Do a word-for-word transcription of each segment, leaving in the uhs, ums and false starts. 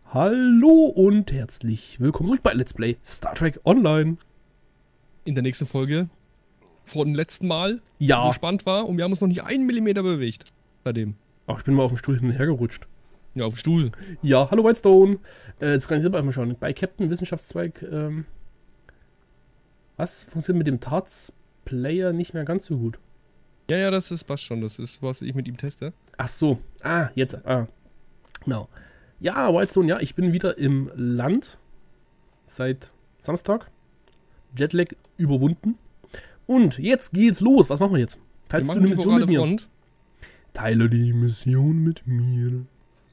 Hallo und herzlich willkommen zurück bei Let's Play Star Trek Online. In der nächsten Folge vor dem letzten Mal, Ja. so spannend war und wir haben uns noch nicht einen Millimeter bewegt bei dem. Ach, ich bin mal auf dem Stuhl hin und her gerutscht. Ja, auf dem Stuhl. Ja, hallo Whitestone. Äh, jetzt kann ich selber mal schauen. Bei Captain Wissenschaftszweig, ähm, was funktioniert mit dem Tarts-Player nicht mehr ganz so gut? Ja, ja, das ist passt schon. Das ist, was ich mit ihm teste. Ach so. Ah, jetzt. Ah. Genau. Ja, Whitestone, ja, ich bin wieder im Land. Seit Samstag. Jetlag überwunden. Und jetzt geht's los. Was machen wir jetzt? Teilst du eine Mission mit mir? Front. Teile die Mission mit mir.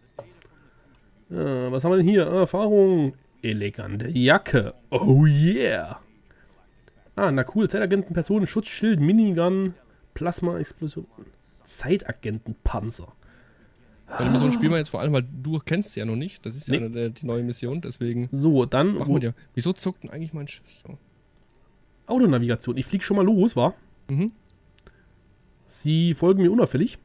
Ja, was haben wir denn hier? Ah, Erfahrung. Elegante Jacke. Oh yeah. Ah, na cool. Zeitagenten, Personensschutz, Schild, Minigun, Plasma-Explosion. Zeitagentenpanzer. Ja, die Mission spielen wir jetzt vor allem, weil du kennst sie ja noch nicht. Das ist ja Nee. eine der, die neue Mission, deswegen So, dann machen wir dir. Wieso zuckt denn eigentlich mein Schiff so? Autonavigation. Ich fliege schon mal los, wa? Mhm. Sie folgen mir unauffällig.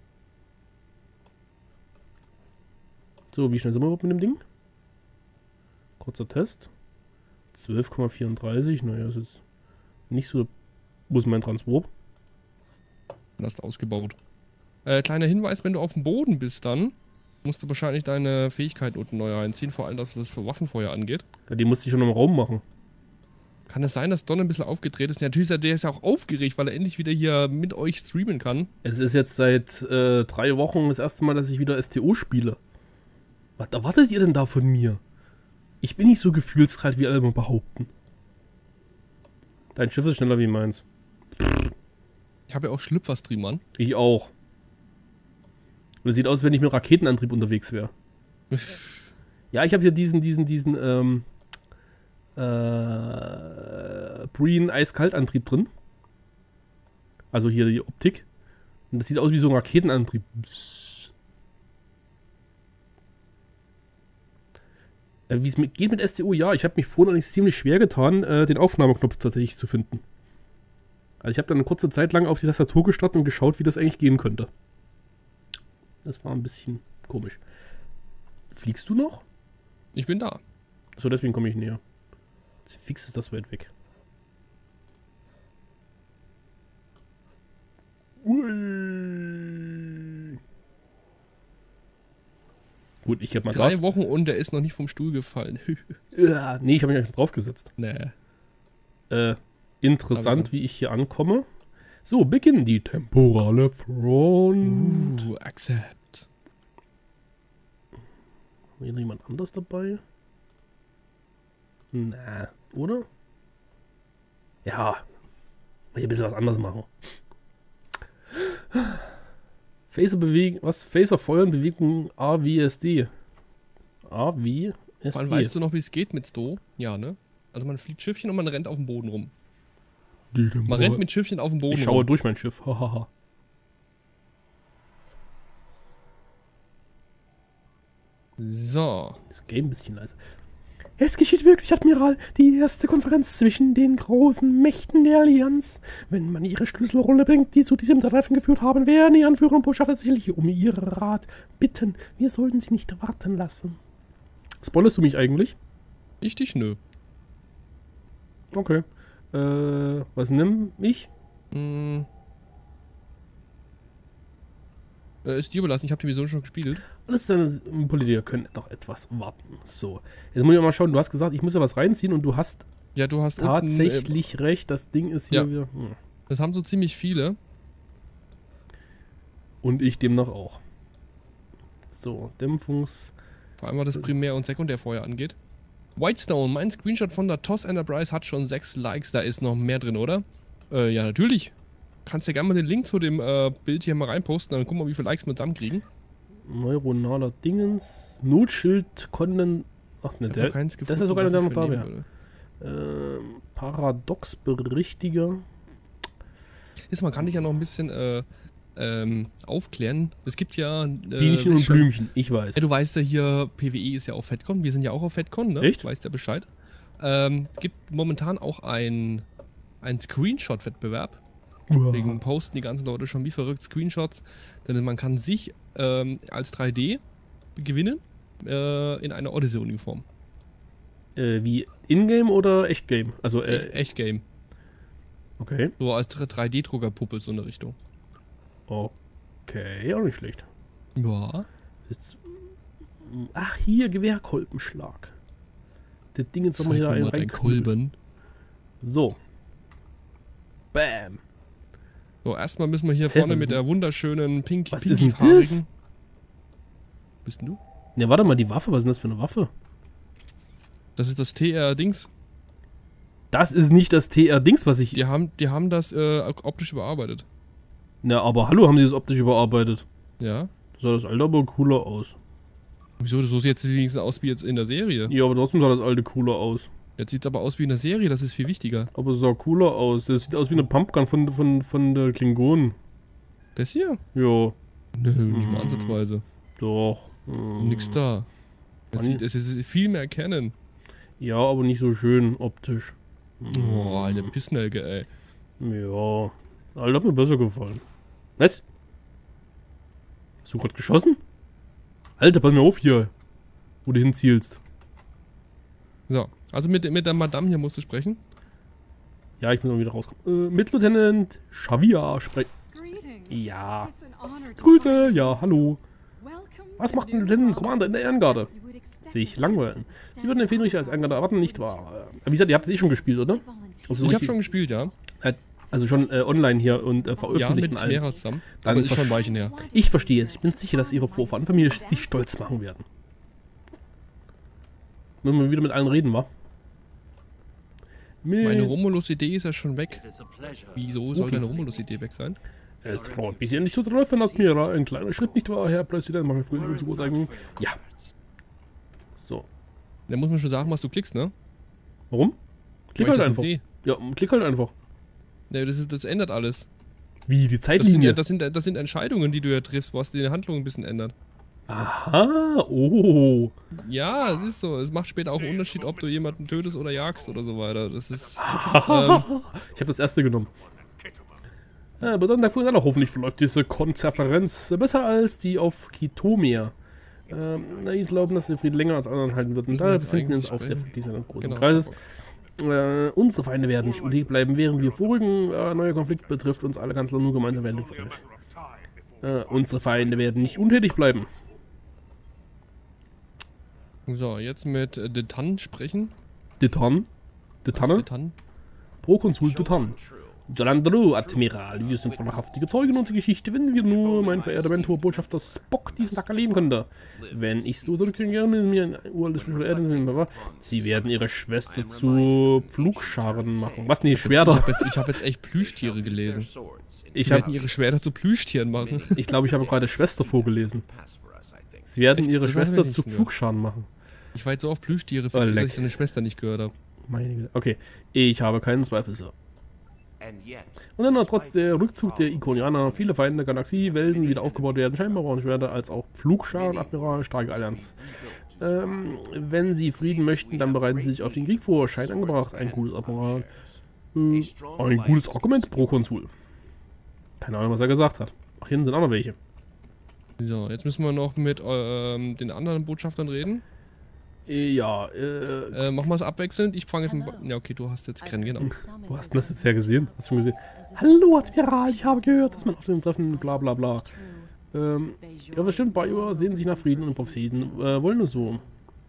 So, wie schnell sind wir überhaupt mit dem Ding? Kurzer Test. zwölf Komma vierunddreißig. Naja, das ist nicht so. Wo ist mein Transport? Du hast ausgebaut. Äh, kleiner Hinweis, wenn du auf dem Boden bist dann, musst du wahrscheinlich deine Fähigkeiten unten neu reinziehen, vor allem, dass das für Waffenfeuer angeht. Ja, die musste ich schon im Raum machen. Kann es sein, dass Don ein bisschen aufgedreht ist? Ja, natürlich ist er, der ist ja auch aufgeregt, weil er endlich wieder hier mit euch streamen kann. Es ist jetzt seit äh, drei Wochen das erste Mal, dass ich wieder S T O spiele. Was erwartet ihr denn da von mir? Ich bin nicht so gefühlskalt, wie alle immer behaupten. Dein Schiff ist schneller wie meins. Ich habe ja auch Schlüpfer-Stream, Mann. Ich auch. Und es sieht aus, als wenn ich mit Raketenantrieb unterwegs wäre. Ja, ich habe hier diesen, diesen, diesen, ähm, äh, Breen Eiskaltantrieb drin. Also hier die Optik. Und das sieht aus wie so ein Raketenantrieb. Äh, wie es mit, geht mit S T O? Ja, ich habe mich vorhin eigentlich ziemlich schwer getan, äh, den Aufnahmeknopf tatsächlich zu finden. Also ich habe dann eine kurze Zeit lang auf die Tastatur gestartet und geschaut, wie das eigentlich gehen könnte. Das war ein bisschen komisch. Fliegst du noch? Ich bin da. Achso, deswegen komme ich näher. Fix ist das weit weg. Ui. Gut, ich gebe mal Drei Gas. Wochen und der ist noch nicht vom Stuhl gefallen. Ja, nee, ich habe mich einfach draufgesetzt. Nee. Äh, interessant, Also. wie ich hier ankomme. So, beginnen die temporale Front. Uh, accept. Haben wir hier noch jemand anders dabei? Na, oder? Ja. Hier ein bisschen was anderes machen. Phaser bewegen, was? Phaser feuern, Bewegung A wie S D. A wie S Vor allem D. weißt du noch, wie es geht mit Sto? Ja, ne? Also man fliegt Schiffchen und man rennt auf dem Boden rum. Die Man rennt mit Schiffchen auf dem Boden ich schaue rum. durch mein Schiff. Hahaha. So. Das Game ein bisschen leise. Es geschieht wirklich, Admiral, die erste Konferenz zwischen den großen Mächten der Allianz. Wenn man ihre Schlüsselrolle bringt, die zu diesem Treffen geführt haben, werden die Anführer und Botschafter sicherlich um ihren Rat bitten. Wir sollten sie nicht warten lassen. Spoilerst du mich eigentlich? Ich dich, nö. Okay. Äh, was nimm ich? Hm. Äh, ist dir überlassen, ich habe die Mission schon gespielt. Alles deine Politiker können doch etwas warten. So. Jetzt muss ich mal schauen, du hast gesagt, ich muss ja was reinziehen und du hast Ja, du hast tatsächlich unten, äh, recht, das Ding ist hier Ja. wieder. Hm. das haben so ziemlich viele. Und ich demnach auch. So, Dämpfungs... Vor allem, was das Primär- und Sekundärfeuer angeht. Whitestone, mein Screenshot von der T O S Enterprise hat schon sechs Likes. Da ist noch mehr drin, oder? Äh, ja, natürlich. Kannst ja gerne mal den Link zu dem äh, Bild hier mal reinposten, dann gucken wir, wie viele Likes wir zusammenkriegen. Neuronaler Dingens. Notschild Konden. Ach ne, Ich hab der. noch keins Das gefunden, ist sogar was der ich noch da vernehmen wäre. würde. Ähm, Paradoxberichtiger. Ist, kann ich ja noch ein bisschen äh, ähm, aufklären. Es gibt ja. Äh, Bienchen und schon- Blümchen, ich weiß. Ja, du weißt ja hier, P W E ist ja auf FedCon. Wir sind ja auch auf FedCon, ne? Echt? Weißt ja Bescheid. Ähm, gibt momentan auch ein, ein Screenshot-Wettbewerb. Uah. Deswegen posten die ganzen Leute schon wie verrückt Screenshots. Denn man kann sich ähm, als drei D gewinnen. äh, in einer Odyssey-Uniform. Äh, wie Ingame oder Echtgame? Also, äh, Echt, Echt-Game. Okay. So als drei D-Drucker-Puppe, so in der Richtung. Okay, auch nicht schlecht. Ja. Jetzt, ach, hier, Gewehrkolbenschlag. Das Ding jetzt nochmal hier Zeig mir mal rein. deinen Kolben. So. Bam. So, erstmal müssen wir hier Hä, vorne was mit ist der wunderschönen Pink Was Pink ist denn das? haarigen- Bist denn du? Ja, warte mal, die Waffe, was ist denn das für eine Waffe? Das ist das T R-Dings. Das ist nicht das T R-Dings, was ich... Die haben, die haben das äh, optisch überarbeitet. Na, aber hallo, haben die das optisch überarbeitet? Ja. Sah das alte aber cooler aus. Wieso? So sieht es wenigstens aus wie jetzt in der Serie. Ja, aber trotzdem sah das alte cooler aus. Jetzt sieht es aber aus wie in der Serie, das ist viel wichtiger. Aber es sah cooler aus. Das sieht aus wie eine Pumpgun von, von, von der Klingonen. Das hier? Ja, Nö, nicht mal Mm. ansatzweise. doch. Hm. Nix da. Jetzt Wann- sieht, es ist viel mehr erkennen. Ja, aber nicht so schön optisch. Oh, eine Pissnelke, ey. Ja. Alter, hat mir besser gefallen. Was? Hast du gerade geschossen? Alter, pass mir auf hier. Wo du hinzielst. So, also mit, mit der Madame hier musst du sprechen. Ja, ich muss mal wieder rauskommen. Äh, mit Lieutenant Xavier sprechen. Ja. Grüße, ja, hallo. Was macht ein Lieutenant Commander in der Ehrengarde? Sich langweilen. Sie würden den Fähnrich als Ehrengarde erwarten, nicht wahr? Äh, Wie gesagt, ihr habt es eh schon gespielt, oder? Also Ich habe richtig- schon gespielt, ja. Äh, also schon äh, online hier und äh, Ja, veröffentlicht mit und allem. mehreren zusammen. Dann Aber ist schon versch- Weichen her. Ich verstehe es. Ich bin sicher, dass ihre Vorfahren von mir sich stolz machen werden. Wenn wir wieder mit allen reden, wa? Mit Meine Romulus-Idee ist ja schon weg. Wieso soll deine Romulus-Idee weg sein? Es freut mich, Sie endlich zu treffen, Admiral. Ein kleiner Schritt, nicht wahr, Herr Präsident? Mach mir früher zu sagen. Ja. So. Da muss man schon sagen, was du klickst, ne? Warum? Klick Weil ich halt das nicht einfach. sehe. Ja, klick halt einfach. Ne, das, ist, das ändert alles. Wie, die Das sind, Zeitlinie? ja, das, sind, das sind Entscheidungen, die du ja triffst, was die Handlung ein bisschen ändert. Aha, oh. Ja, es ist so. Es macht später auch einen Unterschied, ob du jemanden tötest oder jagst oder so weiter. Das ist. Ich habe das erste genommen. Äh, Bedeutung der Fußballer, hoffentlich verläuft diese Konferenz besser als die auf Kitomia. Ähm, na, ich glaube, dass der Frieden länger als anderen halten wird. Und Ich daher muss befinden wir uns eigentlich auf der sprechen. dieser großen Genau, Kreises. Äh, unsere Feinde werden nicht untätig bleiben, während wir vorigen äh, neuer Konflikt betrifft uns alle Kanzler nur gemeinsam werden. Äh, unsere Feinde werden nicht untätig bleiben. So, jetzt mit äh, Detan sprechen. Detan? Detanne? Detan. Prokonsul Detan. Jalandro, Admiral, wir sind wahrhaftige Zeugen unserer Geschichte, wenn wir nur, mein verehrter Mentor, Botschafter Spock, diesen Tag erleben könnte. Wenn ich so zurückkehren gerne, mir ein uraltes Erden, sie werden ihre Schwester zu Pflugscharen machen. Was? Nee, Ich Schwerter. habe jetzt, ich hab jetzt echt Plüschtiere gelesen. Ich Sie habe, werden ihre Schwerter zu Plüschtieren machen. ich glaube, ich habe gerade Schwester vorgelesen. Sie werden Echt? ihre Das haben wir Schwester nicht zu gehört. Pflugscharen machen. Ich war jetzt so auf Plüschtiere Oh, fixiert, leck. dass ich deine Schwester nicht gehört habe. Meine Güte. Okay, ich habe keinen Zweifel, Sir. Und dann noch trotz der Rückzug der Ikonianer viele Feinde der Galaxie, Welten wieder aufgebaut werden, scheinbar und Schwerter als auch Pflugscharen, Admiral, starke Allianz. Ähm, wenn sie Frieden möchten, dann bereiten sie sich auf den Krieg vor. Scheint angebracht. Ein gutes Admiral. Äh, ein gutes Argument pro Konsul. Keine Ahnung, was er gesagt hat. Ach, hinten sind auch noch welche. So, jetzt müssen wir noch mit ähm, den anderen Botschaftern reden. Äh, ja, äh, Äh, machen wir es abwechselnd. Ich fange jetzt mit. Ja, okay, du hast jetzt Kren, genau. wo hast du das jetzt ja gesehen? Hast du schon gesehen? Hallo Admiral, ich habe gehört, dass man auf dem Treffen bla bla bla. Ähm, ja, bestimmt, Bajor sehen sich nach Frieden und Propheten, äh, wollen es so.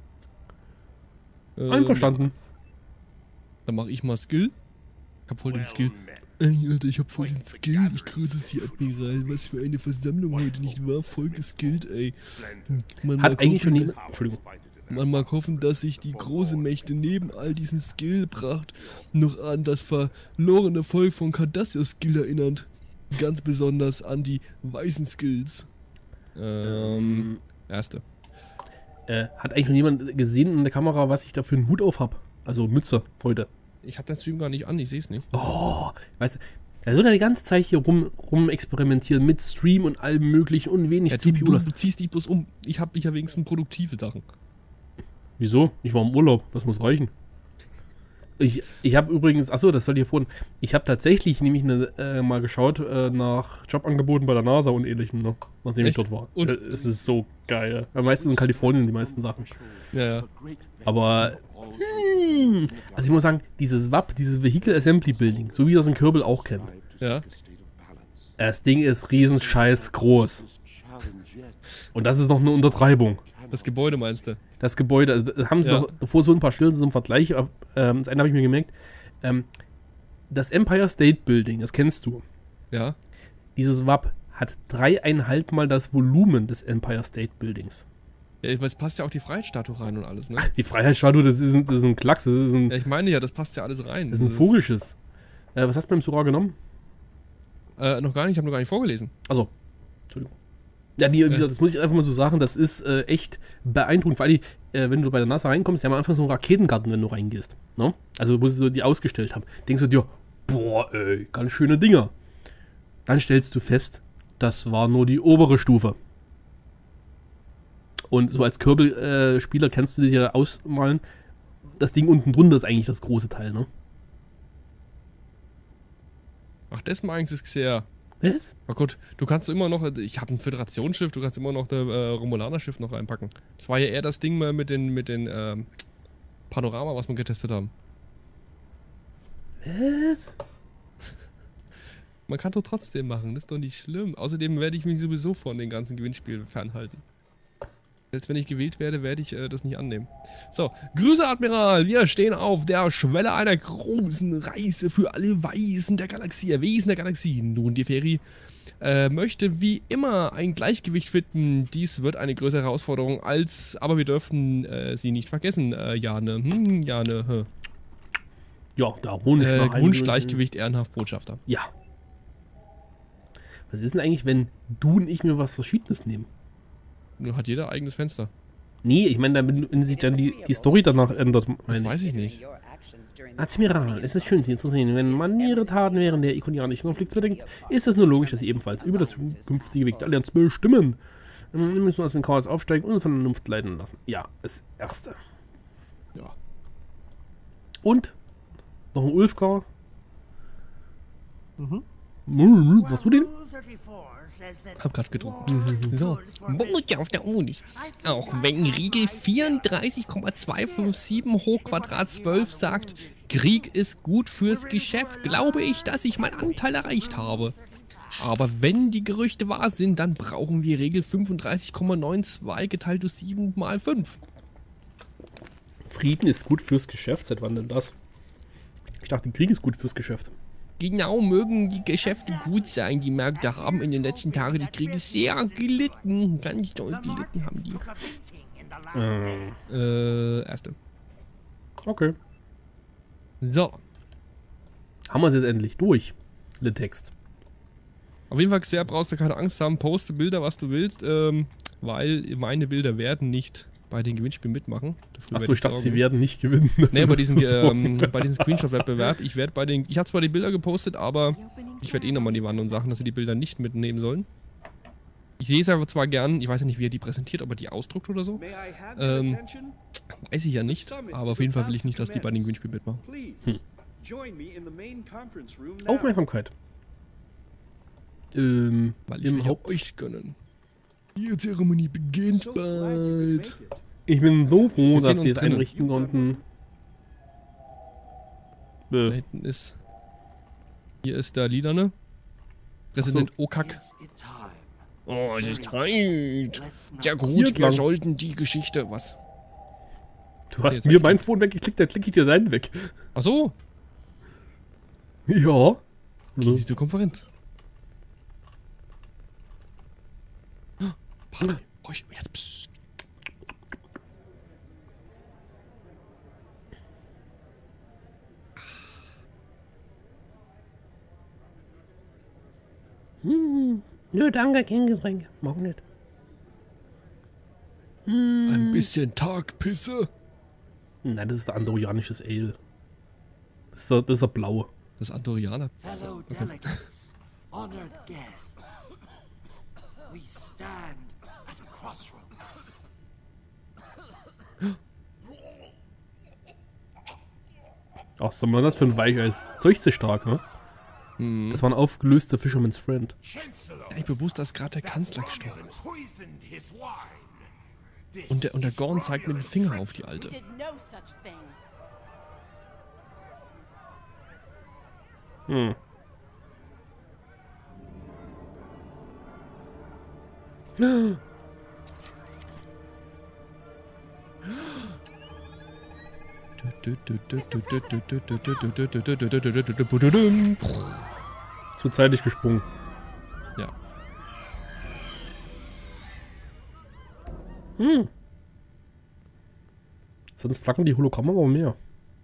Ähm, Einverstanden. Dann mache ich mal Skill. Ich hab voll den Skill. Ey, Alter, ich hab voll den Skill. Ich grüße Sie, Admiral. Was für eine Versammlung heute, nicht wahr? Voll geskillt, ey. Man Hat mag eigentlich schon hoffen, jemand... Entschuldigung. Man mag hoffen, dass sich die große Mächte neben all diesen Skillpracht noch an das verlorene Volk von Cardassius Skill erinnert. Ganz besonders an die weißen Skills. Ähm, erste. Äh, hat eigentlich schon jemand gesehen in der Kamera, was ich da für einen Hut auf habe? Also Mütze heute. Ich hab den Stream gar nicht an, ich sehe es nicht. Oh, weißt du, er soll ja die ganze Zeit hier rum, rum experimentieren mit Stream und allem möglichen und wenig Ja, du, C P U. du, Das- du ziehst dich bloß um. Ich hab, ich hab wenigstens produktive Sachen. Wieso? Ich war im Urlaub, das muss reichen. Ich, ich habe übrigens, achso, das soll ich vorhin, ich habe tatsächlich nämlich eine, äh, mal geschaut äh, nach Jobangeboten bei der NASA und ähnlichem, ne? Nachdem Echt? ich dort war. Und? Äh, es ist so geil. Am meisten in Kalifornien, die meisten Sachen. Ja, ja. Aber, hm, also ich muss sagen, dieses W A P, dieses Vehicle Assembly Building, so wie das in Kerbal auch kennt, Ja. das Ding ist riesenscheiß groß. Und das ist noch eine Untertreibung. Das Gebäude meinst du? Das Gebäude, also da haben sie Ja. noch davor so ein paar Schilder zum Vergleich. Ähm, das eine habe ich mir gemerkt. Ähm, das Empire State Building, das kennst du. Ja. Dieses W A P hat dreieinhalb Mal das Volumen des Empire State Buildings. Ja, aber es passt ja auch die Freiheitsstatue rein und alles, ne? Ach, die Freiheitsstatue, das ist ein, das ist ein Klacks, das ist ein, Ja, ich meine ja, das passt ja alles rein. das ist ein Vogelschiss. Äh, was hast du beim Sura genommen? Äh, noch gar nicht, ich habe noch gar nicht vorgelesen. Also, Entschuldigung. Ja, die, wie gesagt, das muss ich einfach mal so sagen, das ist äh, echt beeindruckend. Vor allem, äh, wenn du bei der NASA reinkommst, die haben am Anfang so einen Raketengarten, wenn du reingehst. Ne? Also, wo sie so die ausgestellt haben. Denkst du dir, boah, ey, ganz schöne Dinger. Dann stellst du fest, das war nur die obere Stufe. Und so als Kerbal-Spieler äh, kannst du dir ja ausmalen, das Ding unten drunter ist eigentlich das große Teil, ne? Ach, das meinst du es sehr. Was? Oh Gott, du kannst immer noch, ich habe ein Föderationsschiff, du kannst immer noch das äh, Romulaner-Schiff noch reinpacken. Das war ja eher das Ding mal mit den, mit den ähm, Panorama, was wir getestet haben. Was? Man kann doch trotzdem machen, das ist doch nicht schlimm. Außerdem werde ich mich sowieso von den ganzen Gewinnspielen fernhalten. Selbst wenn ich gewählt werde, werde ich äh, das nicht annehmen. So, Grüße Admiral, wir stehen auf der Schwelle einer großen Reise für alle Weisen der Galaxie, äh, Wesen der Galaxie. Nun, die Feri äh, möchte wie immer ein Gleichgewicht finden. Dies wird eine größere Herausforderung als, aber wir dürfen äh, sie nicht vergessen, äh, Jane, hm, Jane, hm. Ja, der Wunsch Äh, nach Wunschgleichgewicht, ehrenhaft Botschafter. Ja. Was ist denn eigentlich, wenn du und ich mir was Verschiedenes nehmen? Nur hat jeder eigenes Fenster. Nee, ich meine, wenn, wenn sich dann die, die Story danach ändert, Das meine ich. weiß ich nicht. Admiral, es ist schön, Sie zu sehen. Wenn man Ihre Taten während der ikonianischen Konflikts bedenkt, ist es nur logisch, dass Sie ebenfalls über das künftige Weg der Allianz bestimmen. Wir müssen aus dem Chaos aufsteigen und von der Vernunft leiten lassen. Ja, das Erste. Ja. Und? Noch ein Ulfgar. Mhm. Hast du den? Hab grad getrunken. So. Botschaft der Uni. Auch wenn Riegel vierunddreißig Komma zweihundertfünfundfünfzig hoch Quadrat zwölf sagt, Krieg ist gut fürs Geschäft, glaube ich, dass ich meinen Anteil erreicht habe. Aber wenn die Gerüchte wahr sind, dann brauchen wir Regel fünfunddreißig Komma zweiundneunzig geteilt durch sieben mal fünf. Frieden ist gut fürs Geschäft. Seit wann denn das? Ich dachte, Krieg ist gut fürs Geschäft. Genau, mögen die Geschäfte gut sein. Die Märkte haben in den letzten Tagen die Kriege sehr gelitten. Ganz doll gelitten haben die. Ähm. Äh, erste. Okay. So. Haben wir es jetzt endlich durch. Der Text. Auf jeden Fall, sehr brauchst du keine Angst haben. Poste Bilder, was du willst. Ähm, weil meine Bilder werden nicht bei den Gewinnspielen mitmachen. Achso, ich dachte, sie werden nicht gewinnen. Nee, bei diesem, ähm, bei diesem Screenshot-Wettbewerb. Ich werde bei den. Ich habe zwar die Bilder gepostet, aber ich werde eh nochmal die Wand und sagen, dass sie die Bilder nicht mitnehmen sollen. Ich lese aber zwar gern, ich weiß ja nicht, wie er die präsentiert, ob er die ausdruckt oder so. Ähm, weiß ich ja nicht, aber auf jeden Fall will ich nicht, dass die bei den Gewinnspielen mitmachen. Hm. Aufmerksamkeit. Ähm, Weil ich im will ja Haupt euch gönnen. Die Zeremonie beginnt bald. Ich bin so froh, Wir sehen dass uns wir es drinnen. einrichten konnten. Da Äh, hinten ist. Hier ist der Lilane. Präsident Okak. Oh, es ist Zeit. Sehr Hier gut, wir entlang. sollten die Geschichte. Was? du hast jetzt mir hab ich mein Phone weggeklickt, dann klicke ich dir seinen weg. Achso, Ja. gehen Sie zur Konferenz. Party. Ruhig, jetzt. Psst. Hm. Nö, danke, kein Getränk. Mag nicht. Hm. Ein bisschen Tagpisse. Nein, das ist der andorianisches Ale. Das ist der, das ist der blaue. Das Andorianer. Fellow delegates, honored guests, we stand at a crossroads. Ach, soll man das für ein Weicheis? Zeugt sich stark, ne? Hm. Das war ein aufgelöster Fisherman's Friend. Gar nicht bewusst, dass gerade der Kanzler gestorben ist. Und der, und der Gorn zeigt mit dem Finger auf die Alte. Did no such thing. Hm. Zu zeitig gesprungen. Ja. Hm. Sonst flackern die Hologramme aber mehr.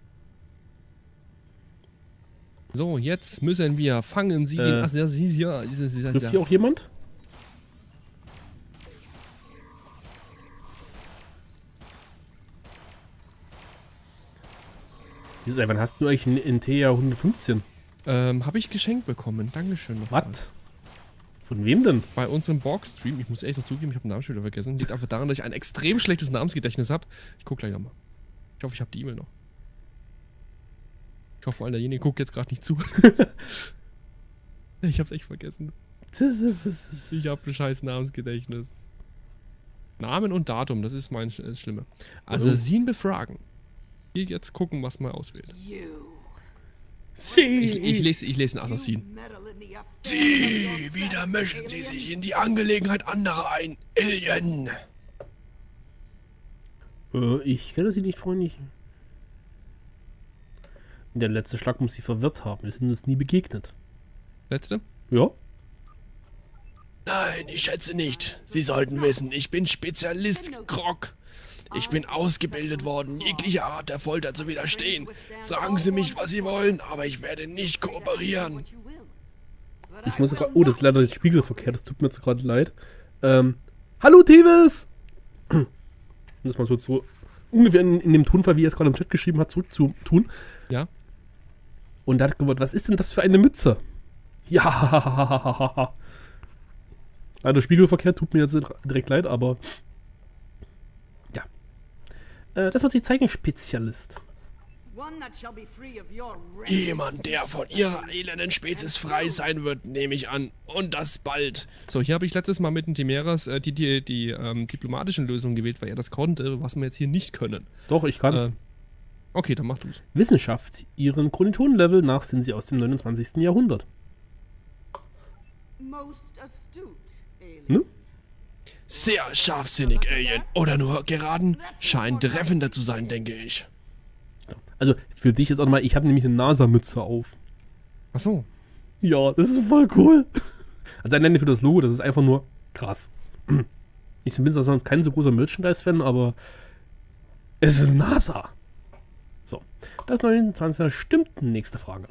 So, jetzt müssen wir fangen Sie Äh. den Assassin. Trifft hier auch jemand? Wieso, ey, wann hast du eigentlich einen Inteja hundertfünfzehn? Ähm, habe ich geschenkt bekommen. Dankeschön nochmal. Was? Von wem denn? Bei unserem Borg-Stream, ich muss echt zugeben, ich habe den Namen schon wieder vergessen. Liegt einfach daran, dass ich ein extrem schlechtes Namensgedächtnis habe. Ich gucke gleich nochmal. Ich hoffe, ich habe die E-Mail noch. Ich hoffe, vor allem derjenige guckt jetzt gerade nicht zu. Ich hab's echt vergessen. Ich habe ein scheiß Namensgedächtnis. Namen und Datum, das ist mein das Schlimme. Assassin befragen. Hier jetzt gucken, was man auswählt. Ich, ich, lese, ich lese einen Assassin. Sie, wieder mischen Sie sich in die Angelegenheit anderer ein. Alien. Äh, ich kenne sie nicht, Freunde. Der letzte Schlag muss sie verwirrt haben. Wir sind uns nie begegnet. Letzte? Ja? Nein, ich schätze nicht. Sie sollten wissen, ich bin Spezialist, Grog. Ich bin ausgebildet worden, jegliche Art der Folter zu widerstehen. Fragen Sie mich, was Sie wollen, aber ich werde nicht kooperieren. Ich muss gerade. Oh, das ist leider das Spiegelverkehr. Das tut mir jetzt gerade leid. Ähm. Hallo, Tevis! Um das mal so, so ungefähr in, in dem Tonfall, wie er es gerade im Chat geschrieben hat, zurück zu tun. Ja. Und er hat gewollt, was ist denn das für eine Mütze? Ja. Leider Spiegelverkehr, tut mir jetzt direkt leid, aber. Ja. Äh, das wird sich zeigen, Spezialist. Jemand, der von ihrer elenden Spezies frei sein wird, nehme ich an. Und das bald. So, hier habe ich letztes Mal mit dem Timeras äh, die, die, die ähm, diplomatischen Lösungen gewählt, weil er das konnte, was wir jetzt hier nicht können. Doch, ich kann's. Äh, okay, dann mach du's. Wissenschaft. Ihren Kommilitonenlevel nach sind sie aus dem neunundzwanzigsten Jahrhundert. Ne? Sehr scharfsinnig, Alien. Oder nur geraden. Scheint treffender zu sein, denke ich. Also, für dich jetzt auch nochmal, ich habe nämlich eine NASA-Mütze auf. Ach so. Ja, das ist voll cool. Also, ein Ende für das Logo, das ist einfach nur krass. Ich bin sonst kein so großer Merchandise-Fan, aber es ist NASA. So, das neunundzwanzigste stimmt. Nächste Frage.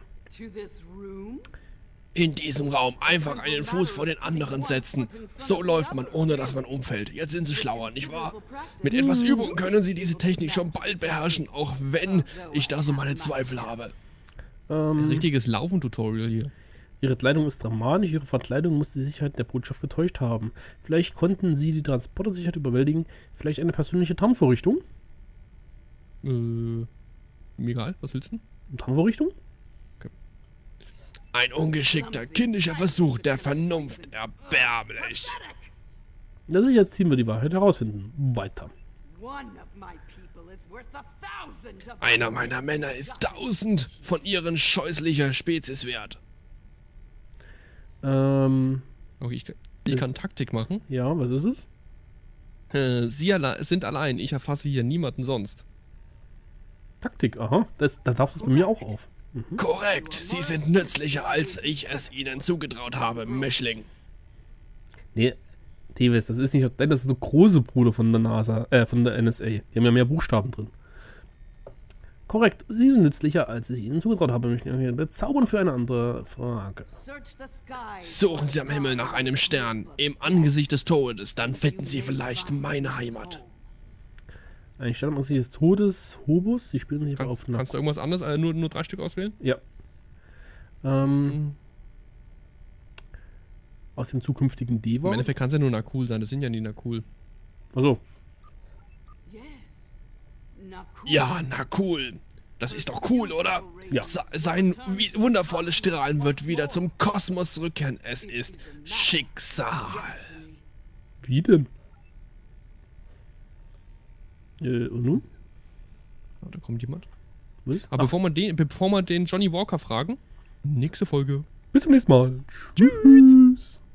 In diesem Raum einfach einen Fuß vor den anderen setzen. So läuft man, ohne dass man umfällt. Jetzt sind sie schlauer, nicht wahr? Mit etwas Übung können sie diese Technik schon bald beherrschen, auch wenn ich da so meine Zweifel habe. Ähm, Ein richtiges Laufen-Tutorial hier. Ihre Kleidung ist dramatisch, ihre Verkleidung muss die Sicherheit der Botschaft getäuscht haben. Vielleicht konnten sie die Transportersicherheit überwältigen. Vielleicht eine persönliche Tarnvorrichtung? Äh, mir egal, was willst du? Eine Tarnvorrichtung? Ein ungeschickter, kindischer Versuch der Vernunft. Erbärmlich. Das Sicherheitsteam wird die Wahrheit herausfinden. Weiter. Einer meiner Männer ist tausend von ihren scheußlicher Spezies wert. Ähm, Okay, ich, ich kann Taktik machen. ja, was ist es? Äh, Sie alle sind allein. Ich erfasse hier niemanden sonst. Taktik, aha. Das, da taucht es bei mir auch auf. Korrekt. Sie sind nützlicher, als ich es Ihnen zugetraut habe, Mischling. Nee, Tevis, das ist nicht, das ist der große Bruder von der NASA, äh, von der N S A. Die haben ja mehr Buchstaben drin. Korrekt, sie sind nützlicher, als ich ihnen zugetraut habe. Möchten wir bezaubern für eine andere Frage. Suchen Sie am Himmel nach einem Stern, im Angesicht des Todes, dann finden Sie vielleicht meine Heimat. Ein Stern am Angesicht des Todes, Hobus, sie spielen hier Kann, auf... kannst du irgendwas anderes, äh, nur, nur drei Stück auswählen? Ja. Ähm, aus dem zukünftigen Deva. Im Endeffekt kann es ja nur Nakul sein, das sind ja nie Nakul. Achso. Ja, Nakul. Das ist doch cool, oder? Ja. Se sein wie wundervolles Strahlen wird wieder zum Kosmos zurückkehren. Es ist Schicksal. Wie denn? Äh, und nun? Oh, da kommt jemand. Was? Aber bevor wir, den, bevor wir den Johnny Walker fragen, nächste Folge. Bis zum nächsten Mal. Tschüss.